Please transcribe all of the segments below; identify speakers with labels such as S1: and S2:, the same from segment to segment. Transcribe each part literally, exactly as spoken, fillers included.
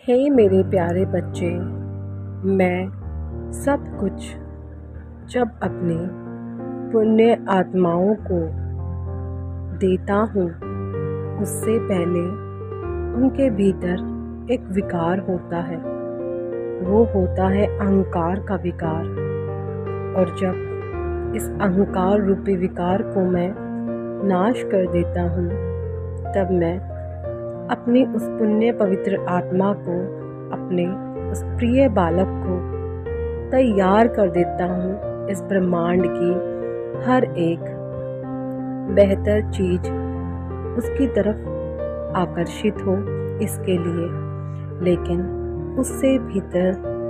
S1: हे मेरे प्यारे बच्चे, मैं सब कुछ जब अपनी पुण्य आत्माओं को देता हूँ, उससे पहले उनके भीतर एक विकार होता है। वो होता है अहंकार का विकार। और जब इस अहंकार रूपी विकार को मैं नाश कर देता हूँ, तब मैं अपनी उस पुण्य पवित्र आत्मा को, अपने उस प्रिय बालक को तैयार कर देता हूँ इस ब्रह्मांड की हर एक बेहतर चीज़ उसकी तरफ आकर्षित हो इसके लिए। लेकिन उससे भीतर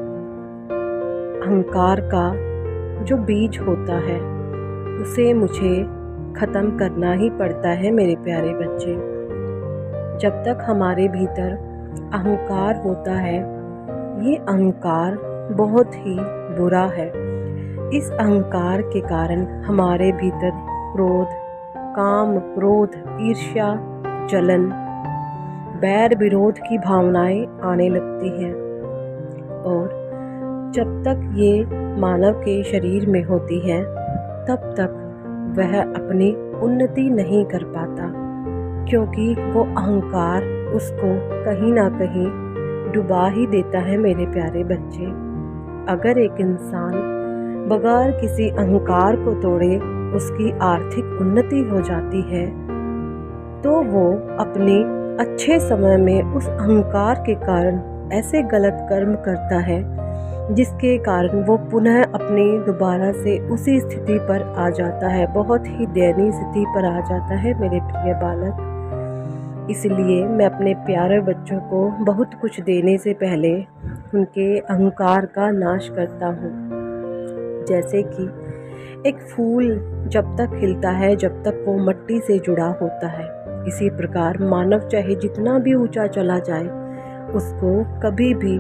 S1: अहंकार का जो बीज होता है, उसे मुझे ख़त्म करना ही पड़ता है मेरे प्यारे बच्चे। जब तक हमारे भीतर अहंकार होता है, ये अहंकार बहुत ही बुरा है। इस अहंकार के कारण हमारे भीतर क्रोध, काम, क्रोध, ईर्ष्या, जलन, बैर विरोध की भावनाएं आने लगती हैं। और जब तक ये मानव के शरीर में होती है, तब तक वह अपनी उन्नति नहीं कर पाता, क्योंकि वो अहंकार उसको कहीं ना कहीं डुबा ही देता है मेरे प्यारे बच्चे। अगर एक इंसान बगैर किसी अहंकार को तोड़े उसकी आर्थिक उन्नति हो जाती है, तो वो अपने अच्छे समय में उस अहंकार के कारण ऐसे गलत कर्म करता है, जिसके कारण वो पुनः अपनी दोबारा से उसी स्थिति पर आ जाता है, बहुत ही दयनीय स्थिति पर आ जाता है मेरे प्रिय बालक। इसलिए मैं अपने प्यारे बच्चों को बहुत कुछ देने से पहले उनके अहंकार का नाश करता हूँ। जैसे कि एक फूल जब तक खिलता है, जब तक वो मिट्टी से जुड़ा होता है, इसी प्रकार मानव चाहे जितना भी ऊंचा चला जाए, उसको कभी भी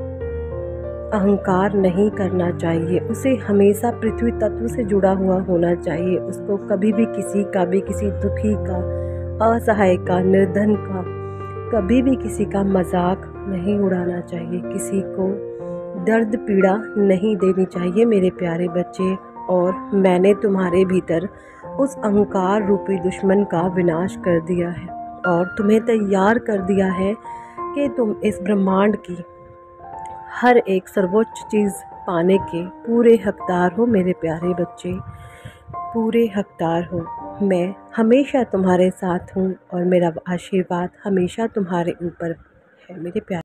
S1: अहंकार नहीं करना चाहिए। उसे हमेशा पृथ्वी तत्व से जुड़ा हुआ होना चाहिए। उसको कभी भी किसी का भी, किसी दुखी का, असहाय का, निर्धन का, कभी भी किसी का मजाक नहीं उड़ाना चाहिए। किसी को दर्द पीड़ा नहीं देनी चाहिए मेरे प्यारे बच्चे। और मैंने तुम्हारे भीतर उस अहंकार रूपी दुश्मन का विनाश कर दिया है और तुम्हें तैयार कर दिया है कि तुम इस ब्रह्मांड की हर एक सर्वोच्च चीज़ पाने के पूरे हकदार हो मेरे प्यारे बच्चे, पूरे हकदार हो। मैं हमेशा तुम्हारे साथ हूँ और मेरा आशीर्वाद हमेशा तुम्हारे ऊपर है मेरे प्यारे।